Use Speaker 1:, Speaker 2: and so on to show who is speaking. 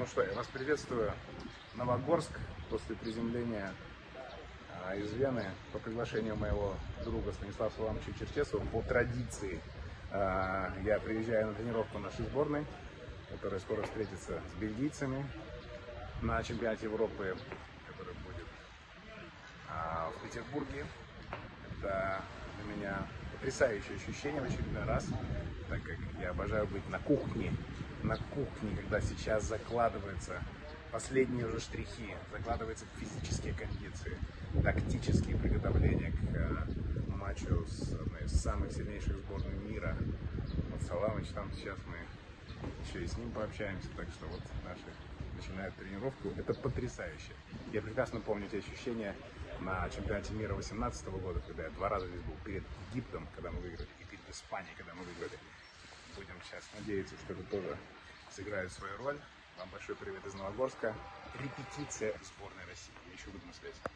Speaker 1: Ну что, я вас приветствую. Новогорск после приземления из Вены по приглашению моего друга Станислава Саламовича Черчесова. По традиции я приезжаю на тренировку нашей сборной, которая скоро встретится с бельгийцами на чемпионате Европы, который будет в Петербурге. Это для меня потрясающее ощущение в очередной раз, так как я обожаю быть на кухне, когда сейчас закладываются последние уже штрихи, закладываются физические кондиции, тактические приготовления к матчу с одной из самых сильнейших сборных мира. Вот Саламыч там, сейчас мы еще и с ним пообщаемся, так что вот наши начинают тренировку. Это потрясающе. Я прекрасно помню те ощущения на чемпионате мира 2018 года, когда я 2 раза здесь был, перед Египтом, когда мы выиграли, и перед Испанией, когда мы выиграли. Будем сейчас надеяться, что это тоже сыграет свою роль. Вам большой привет из Новогорска. Репетиция сборной России. Я еще буду на связи.